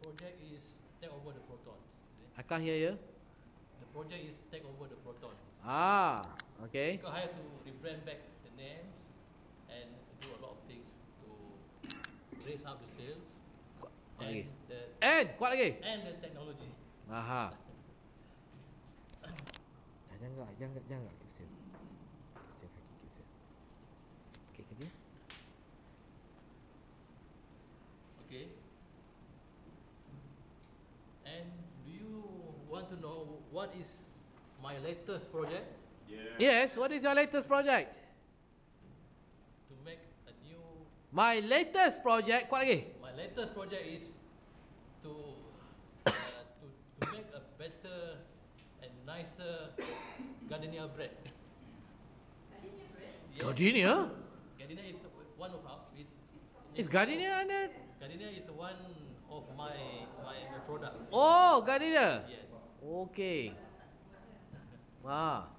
project is take over the protons. I can't hear you. The project is take over the protons. Ah, okay. Because I have to rebrand back the names and do a lot of things to raise up the sales Okay. and Kuat lagi. the technology. Aha. Jangan kisah kaki kisah. Okay, kerja. Okay. And do you want to know what is my latest project? Yes, what is your latest project? To make a new. My latest project, kuat lagi. My latest project is to to make a better and nicer gardenia bread. Gardenia bread? Yeah. Gardenia? Gardenia is one of our. Is gardenia under? Gardenia is one of my products. Oh, gardenia. Yes. Okay. Ah.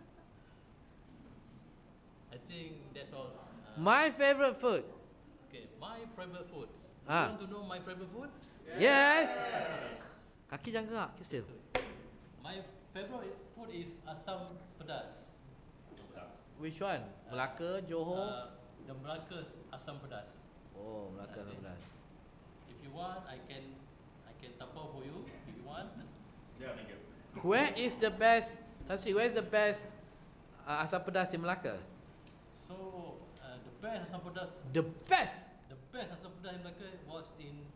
I think that's all. My favorite food. Okay, my favorite food. Ah. You want to know my favorite food? Yes. Kaki jangan gerak, kisah. My favorite food is asam pedas. Which one? Melaka, Johor? The Melaka asam pedas. Oh, Melaka asam pedas. If you want, I can tapau for you if you want. Yeah, thank you. Where is the best? Tasri, where is the best asam pedas in Melaka? So the best asam pedas. The best. The best asam pedas in Melaka was in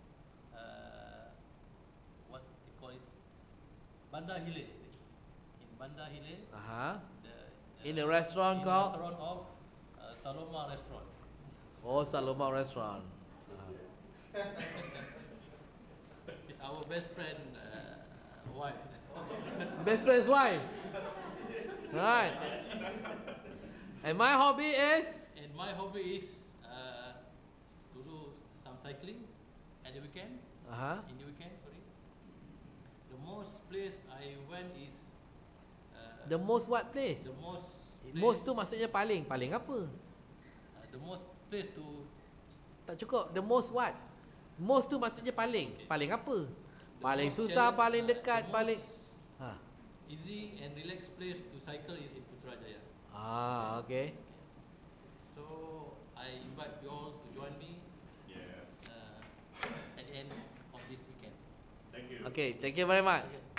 what they call it, Bandar Hilir. In Bandar Hilir. In a restaurant called? Restaurant of Saloma Restaurant. Oh, Saloma Restaurant. It's our best friend wife. Best friend's wife. Right. And my hobby is? And my hobby is to do some cycling at the weekend. In the weekend, sorry. The most place I went is. The most what place? The most. Most tu maksudnya paling. Paling apa? The most place to. Tak cukup. The most what? Most tu maksudnya paling. Okay. Paling apa? Paling susah, paling dekat, paling. Easy and relaxed place to cycle is in Putrajaya. Okay. So I invite you all to join me. Yes. At the end of this weekend. Thank you. Okay, thank you very much.